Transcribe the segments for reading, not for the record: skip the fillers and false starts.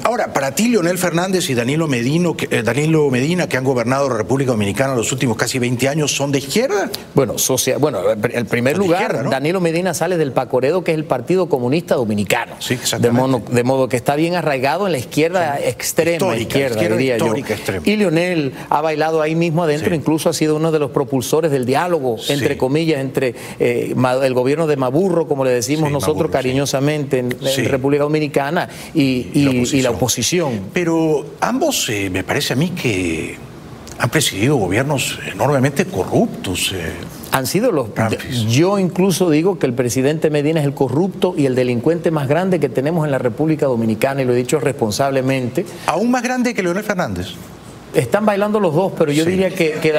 Ahora, para ti, Leonel Fernández y Danilo Medina, que han gobernado la República Dominicana los últimos casi 20 años, ¿son de izquierda? Bueno, en primer lugar, izquierda, ¿no? Danilo Medina sale del PACOREDO, que es el Partido Comunista Dominicano. Sí, exactamente. De modo que está bien arraigado en la izquierda extrema, izquierda, diría yo. Extrema. Y Leonel ha bailado ahí mismo adentro, incluso ha sido uno de los propulsores del diálogo, entre comillas, entre el gobierno de Maburro, como le decimos nosotros Maburro, cariñosamente en República Dominicana, y la oposición. Pero ambos, me parece a mí que han presidido gobiernos enormemente corruptos. Han sido los... Yo incluso digo que el presidente Medina es el corrupto y el delincuente más grande que tenemos en la República Dominicana, y lo he dicho responsablemente. ¿Aún más grande que Leonel Fernández? Están bailando los dos, pero yo diría que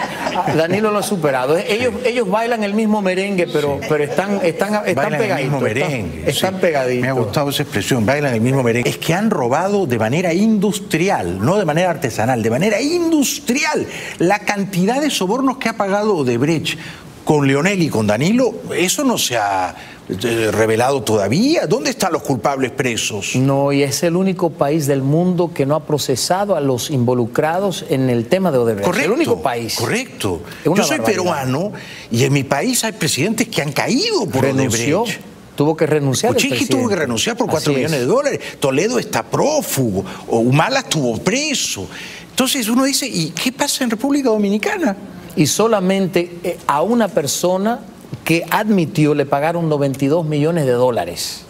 Danilo lo ha superado. Ellos bailan el mismo merengue, pero están pegaditos. El mismo merengue. Están pegaditos. Me ha gustado esa expresión, bailan el mismo merengue. Es que han robado de manera industrial, no de manera artesanal, de manera industrial. La cantidad de sobornos que ha pagado Odebrecht con Leonel y con Danilo, eso no se ha revelado todavía. ¿Dónde están los culpables presos? No, y es el único país del mundo que no ha procesado a los involucrados en el tema de Odebrecht. Correcto, el único país. Correcto. Yo soy peruano y en mi país hay presidentes que han caído por Odebrecht. Tuvo que renunciar. Kuczynski tuvo que renunciar por 4 millones de dólares. Toledo está prófugo. Humala estuvo preso. Entonces uno dice, ¿y qué pasa en República Dominicana? Y solamente a una persona que admitió le pagaron 92 millones de dólares.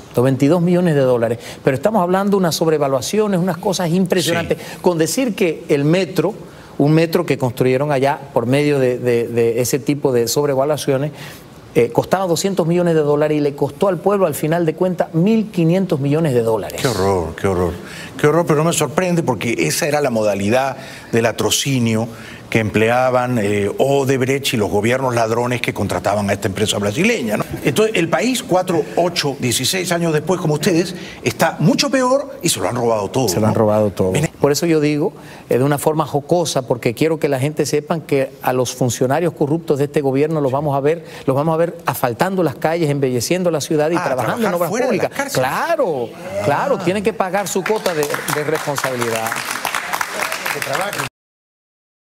92 millones de dólares. Pero estamos hablando de unas sobrevaluaciones, unas cosas impresionantes. Con decir que el metro, un metro que construyeron allá por medio de ese tipo de sobrevaluaciones, costaba 200 millones de dólares y le costó al pueblo, al final de cuentas, 1.500 millones de dólares. Qué horror, qué horror. Qué horror, pero no me sorprende porque esa era la modalidad del latrocinio que empleaban Odebrecht y los gobiernos ladrones que contrataban a esta empresa brasileña, ¿no? Entonces, el país, 4, 8, 16 años después, como ustedes, está mucho peor y se lo han robado todo. Se lo han robado todo. Por eso yo digo, de una forma jocosa, porque quiero que la gente sepan que a los funcionarios corruptos de este gobierno los vamos a ver asfaltando las calles, embelleciendo la ciudad y trabajando en obras públicas. Claro, claro, tienen que pagar su cuota de responsabilidad. Que trabajen.